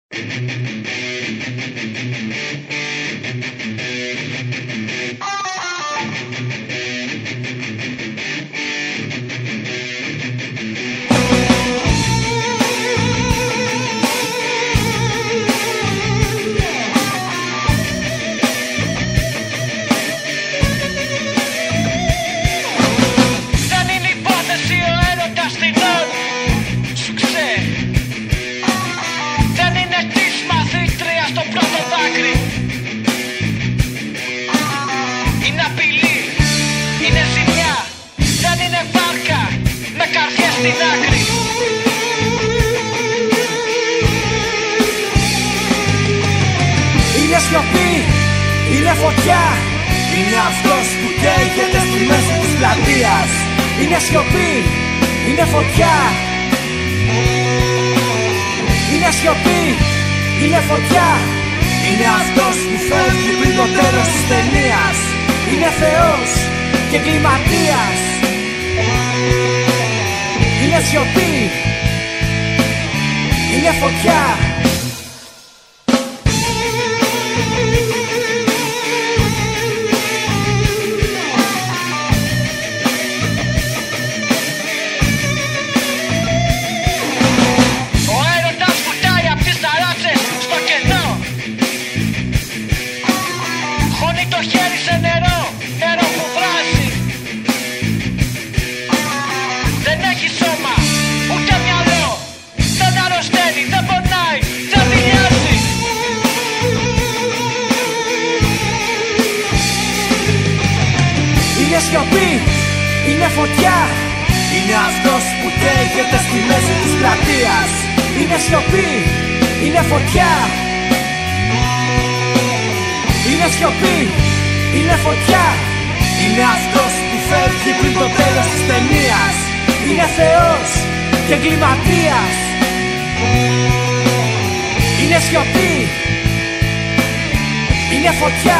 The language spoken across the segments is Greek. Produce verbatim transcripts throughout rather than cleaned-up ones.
Είναι σιωπή, είναι φωτιά, είναι αυτός που καίγεται στη μέση της πλατείας. Είναι σιωπή, είναι φωτιά, είναι σιωπή, είναι φωτιά, είναι αυτός που φεύγει πριν το τέλος της ταινίας. Είναι Θεός και εγκληματίας. Είναι σιωπή, είναι φωτιά. Το χέρι σε νερό, νερό που βράζει. Δεν έχει σώμα, ούτε μυαλό. Δεν αρρωσταίνει, δεν πονάει, δεν δηλιάζει. Είναι σιωπή, είναι φωτιά, είναι αυτός που καίγεται στη μέση της πλατείας. Είναι σιωπή, είναι φωτιά, είναι σιωπή, είναι φωτιά, είναι αυτός που φεύγει πριν το τέλος της ταινίας. Είναι Θεός και εγκληματίας. Είναι σιωπή, είναι φωτιά.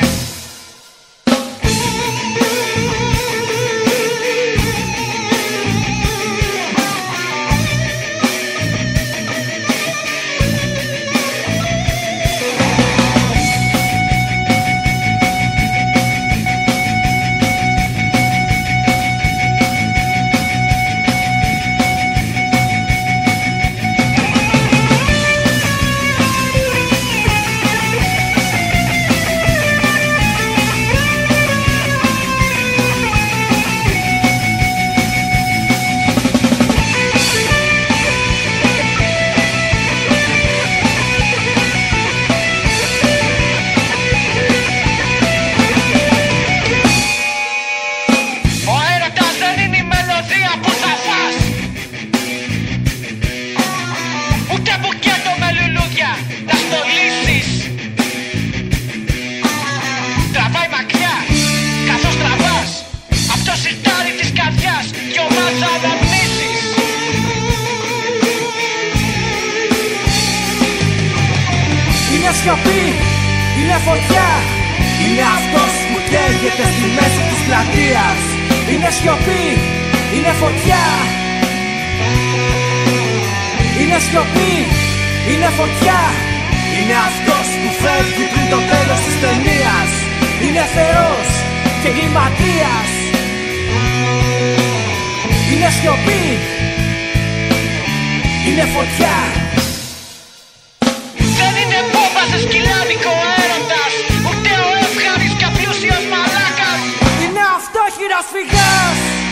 Τραβάει μακριά, καθώς τραβάς απ' το σιρτάρι της καρδιάς κι ομάς αναμνήσεις. Είναι σιωπή, είναι φωτιά, είναι αυτός που καίγεται στη μέση της πλατείας. Είναι σιωπή, είναι φωτιά, είναι σιωπή, είναι φωτιά, είναι αυτός που φεύγει πριν το τέλος της ταινίας. Είναι Θεός και εγκληματίας. Είναι σιωπή, είναι φωτιά. Δεν είναι πόμπα σε σκυλάδικο έρωτας, ούτε ο εύχαρης και απλούσιος μαλάκας. Είναι αυτόχειρος φυγάς.